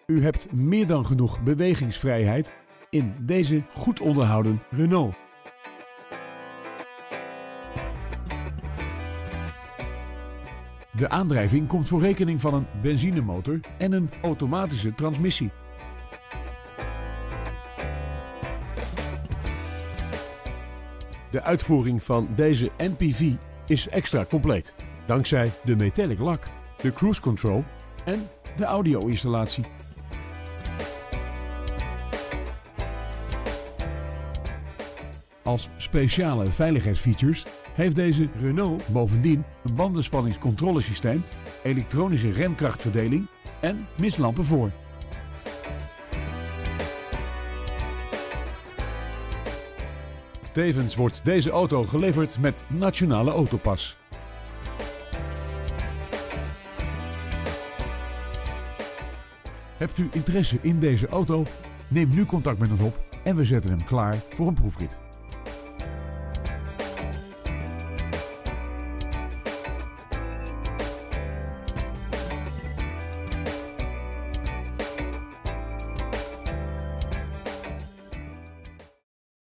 U hebt meer dan genoeg bewegingsvrijheid in deze goed onderhouden Renault. De aandrijving komt voor rekening van een benzinemotor en een automatische transmissie. De uitvoering van deze MPV is extra compleet, dankzij de metallic lak, de cruise control en de audio-installatie. Als speciale veiligheidsfeatures heeft deze Renault bovendien een bandenspanningscontrolesysteem, elektronische remkrachtverdeling en mistlampen voor. Tevens wordt deze auto geleverd met Nationale Autopas. Hebt u interesse in deze auto? Neem nu contact met ons op en we zetten hem klaar voor een proefrit.